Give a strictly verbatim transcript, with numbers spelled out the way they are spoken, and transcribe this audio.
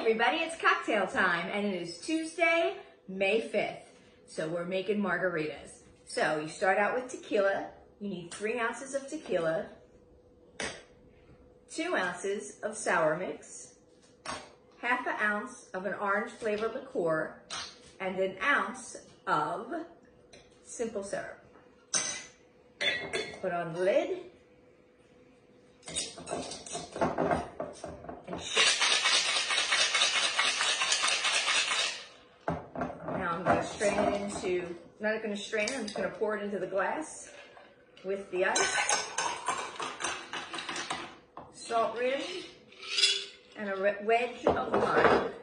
everybody, it's cocktail time and it is Tuesday, May fifth. So we're making margaritas. So you start out with tequila. You need three ounces of tequila, two ounces of sour mix, half an ounce of an orange flavored liqueur, and an ounce of simple syrup. Put on the lid and shake. Now I'm going to strain it into, I'm not going to strain it, I'm just going to pour it into the glass with the ice, salt rim, and a wedge of lime.